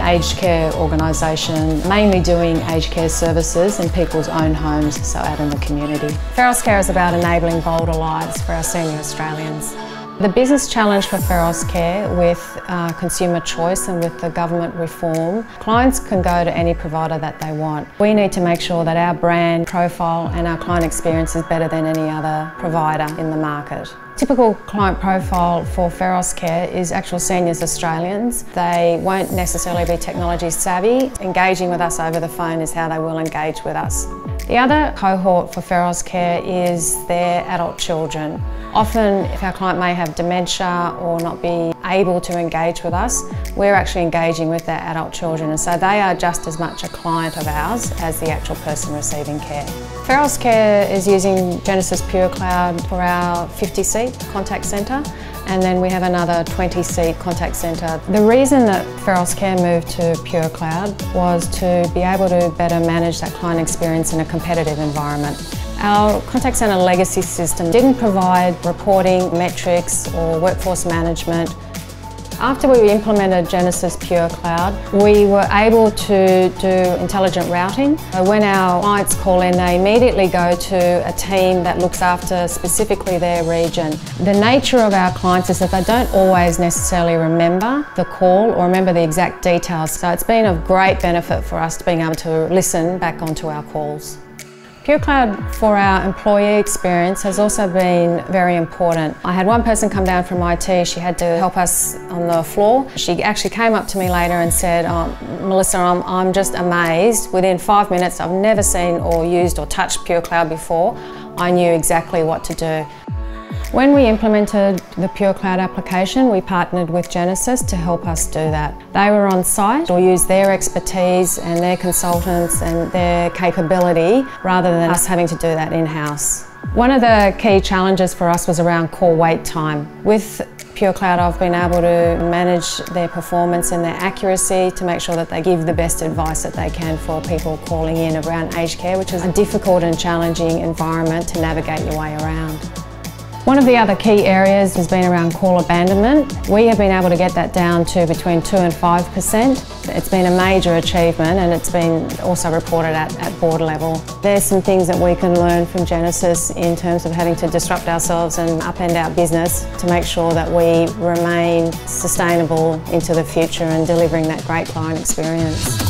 aged care organisation, mainly doing aged care services in people's own homes, so out in the community. Feros Care is about enabling bolder lives for our senior Australians. The business challenge for Feros Care with consumer choice and with the government reform, clients can go to any provider that they want. We need to make sure that our brand profile and our client experience is better than any other provider in the market. Typical client profile for Feros Care is actual seniors Australians. They won't necessarily be technology savvy. Engaging with us over the phone is how they will engage with us. The other cohort for Feros Care is their adult children. Often, if our client may have dementia or not be able to engage with us, we're actually engaging with their adult children, and so they are just as much a client of ours as the actual person receiving care. Feros Care is using Genesis Pure Cloud for our 50-seat contact centre, and then we have another 20-seat contact centre. The reason that Feros Care moved to Pure Cloud was to be able to better manage that client experience in a competitive environment. Our contact centre legacy system didn't provide reporting, metrics or workforce management. After we implemented Genesis Pure Cloud, we were able to do intelligent routing. When our clients call in, they immediately go to a team that looks after specifically their region. The nature of our clients is that they don't always necessarily remember the call or remember the exact details, so it's been of great benefit for us to being able to listen back onto our calls. Pure Cloud for our employee experience has also been very important. I had one person come down from IT, she had to help us on the floor. She actually came up to me later and said, Melissa, I'm just amazed. Within 5 minutes, I've never seen or used or touched Pure Cloud before. I knew exactly what to do. When we implemented the Pure Cloud application, we partnered with Genesis to help us do that. They were on site or used their expertise and their consultants and their capability rather than us having to do that in-house. One of the key challenges for us was around call wait time. With Pure Cloud, I've been able to manage their performance and their accuracy to make sure that they give the best advice that they can for people calling in around aged care, which is a difficult and challenging environment to navigate your way around. One of the other key areas has been around call abandonment. We have been able to get that down to between 2 and 5%. It's been a major achievement and it's been also reported at board level. There's some things that we can learn from Genesis in terms of having to disrupt ourselves and upend our business to make sure that we remain sustainable into the future and delivering that great client experience.